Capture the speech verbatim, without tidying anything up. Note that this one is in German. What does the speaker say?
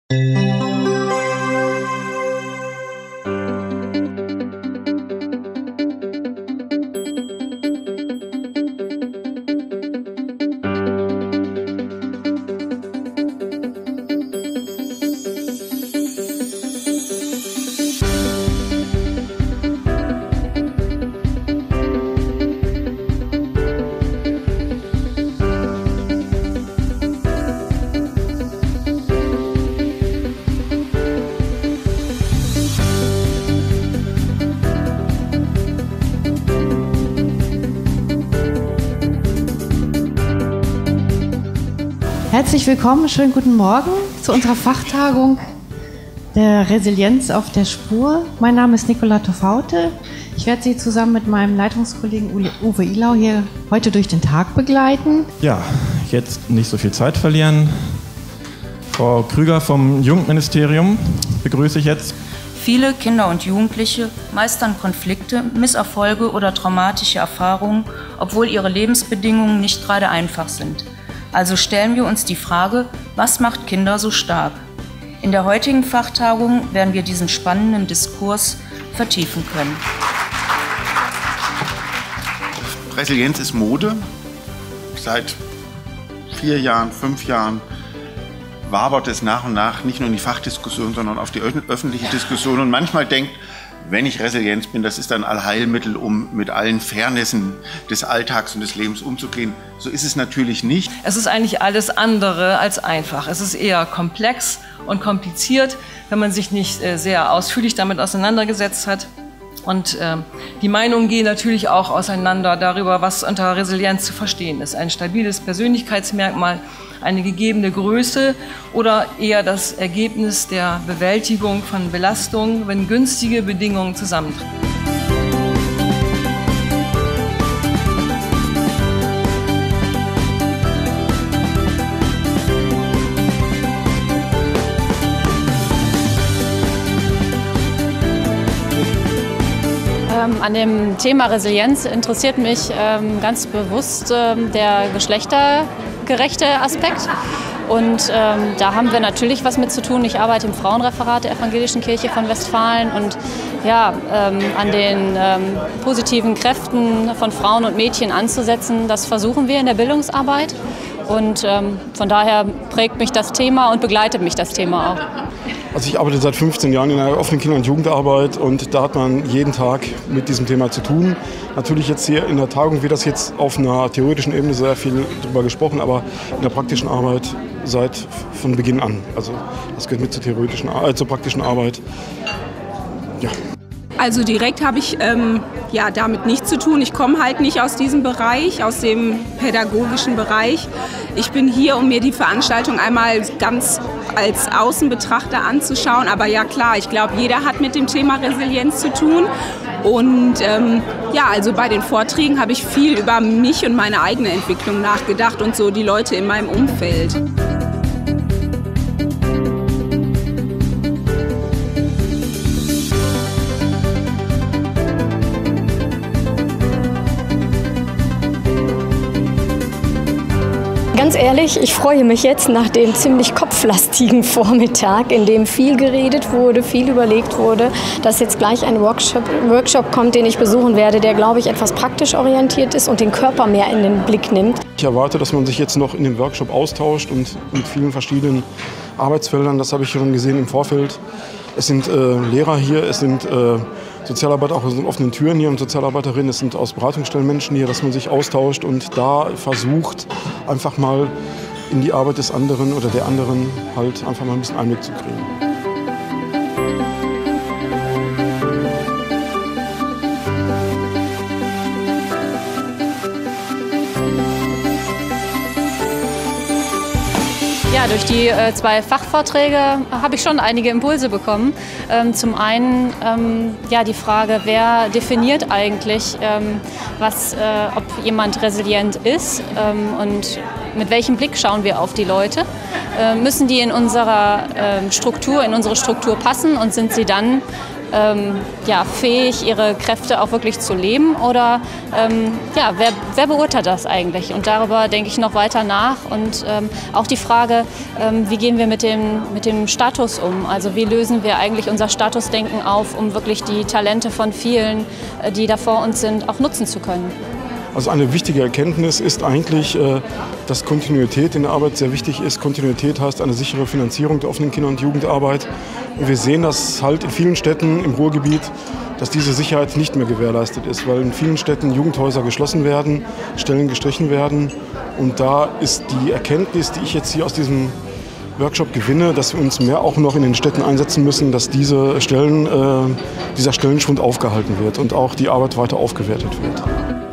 Herzlich willkommen, schönen guten Morgen zu unserer Fachtagung der Resilienz auf der Spur. Mein Name ist Nicola Toffaute. Ich werde Sie zusammen mit meinem Leitungskollegen Uwe Ilau hier heute durch den Tag begleiten. Ja, jetzt nicht so viel Zeit verlieren. Frau Krüger vom Jugendministerium begrüße ich jetzt. Viele Kinder und Jugendliche meistern Konflikte, Misserfolge oder traumatische Erfahrungen, obwohl ihre Lebensbedingungen nicht gerade einfach sind. Also stellen wir uns die Frage, was macht Kinder so stark? In der heutigen Fachtagung werden wir diesen spannenden Diskurs vertiefen können. Resilienz ist Mode. Seit vier Jahren, fünf Jahren wabert es nach und nach nicht nur in die Fachdiskussion, sondern auf die öffentliche Diskussion. Und manchmal denkt, wenn ich Resilienz bin, das ist ein Allheilmittel, um mit allen Fairnessen des Alltags und des Lebens umzugehen. So ist es natürlich nicht. Es ist eigentlich alles andere als einfach. Es ist eher komplex und kompliziert, wenn man sich nicht sehr ausführlich damit auseinandergesetzt hat. Und äh, die Meinungen gehen natürlich auch auseinander darüber, was unter Resilienz zu verstehen ist. Ein stabiles Persönlichkeitsmerkmal, eine gegebene Größe oder eher das Ergebnis der Bewältigung von Belastungen, wenn günstige Bedingungen zusammentreffen. An dem Thema Resilienz interessiert mich ähm, ganz bewusst ähm, der geschlechtergerechte Aspekt. Und ähm, da haben wir natürlich was mit zu tun. Ich arbeite im Frauenreferat der Evangelischen Kirche von Westfalen und ja, ähm, an den ähm, positiven Kräften von Frauen und Mädchen anzusetzen, das versuchen wir in der Bildungsarbeit. Und ähm, von daher prägt mich das Thema und begleitet mich das Thema auch. Also ich arbeite seit fünfzehn Jahren in der offenen Kinder- und Jugendarbeit und da hat man jeden Tag mit diesem Thema zu tun. Natürlich jetzt hier in der Tagung wird das jetzt auf einer theoretischen Ebene sehr viel darüber gesprochen, aber in der praktischen Arbeit seit von Beginn an. Also das gehört mit zur theoretischen, äh, zur praktischen Arbeit. Ja. Also direkt habe ich ähm, ja, damit nichts zu tun. Ich komme halt nicht aus diesem Bereich, aus dem pädagogischen Bereich. Ich bin hier, um mir die Veranstaltung einmal ganz als Außenbetrachter anzuschauen. Aber ja klar, ich glaube, jeder hat mit dem Thema Resilienz zu tun. Und ähm, ja, also bei den Vorträgen habe ich viel über mich und meine eigene Entwicklung nachgedacht und so die Leute in meinem Umfeld. Ganz ehrlich, ich freue mich jetzt nach dem ziemlich kopflastigen Vormittag, in dem viel geredet wurde, viel überlegt wurde, dass jetzt gleich ein Workshop, Workshop kommt, den ich besuchen werde, der, glaube ich, etwas praktisch orientiert ist und den Körper mehr in den Blick nimmt. Ich erwarte, dass man sich jetzt noch in dem Workshop austauscht und mit vielen verschiedenen Arbeitsfeldern, das habe ich schon gesehen im Vorfeld. Es sind äh, Lehrer hier, es sind äh, Sozialarbeiter auch aus den offenen Türen hier und Sozialarbeiterinnen, es sind aus Beratungsstellen Menschen hier, dass man sich austauscht und da versucht, einfach mal in die Arbeit des anderen oder der anderen halt einfach mal ein bisschen Einblick zu kriegen. Ja, durch die äh, zwei Fachvorträge habe ich schon einige Impulse bekommen. Ähm, zum einen ähm, ja, die Frage, wer definiert eigentlich, ähm, was, äh, ob jemand resilient ist. Ähm, und mit welchem Blick schauen wir auf die Leute? Äh, müssen die in unserer äh, Struktur, in unsere Struktur passen und sind sie dann ähm, ja, fähig, ihre Kräfte auch wirklich zu leben? Oder ähm, ja, wer, wer beurteilt das eigentlich? Und darüber denke ich noch weiter nach. Und ähm, auch die Frage, ähm, wie gehen wir mit dem, mit dem Status um? Also wie lösen wir eigentlich unser Statusdenken auf, um wirklich die Talente von vielen, äh, die da vor uns sind, auch nutzen zu können? Also eine wichtige Erkenntnis ist eigentlich, dass Kontinuität in der Arbeit sehr wichtig ist. Kontinuität heißt eine sichere Finanzierung der offenen Kinder- und Jugendarbeit. Und wir sehen das halt in vielen Städten im Ruhrgebiet, dass diese Sicherheit nicht mehr gewährleistet ist, weil in vielen Städten Jugendhäuser geschlossen werden, Stellen gestrichen werden. Und da ist die Erkenntnis, die ich jetzt hier aus diesem Workshop gewinne, dass wir uns mehr auch noch in den Städten einsetzen müssen, dass diese Stellen, äh, dieser Stellenschwund aufgehalten wird und auch die Arbeit weiter aufgewertet wird.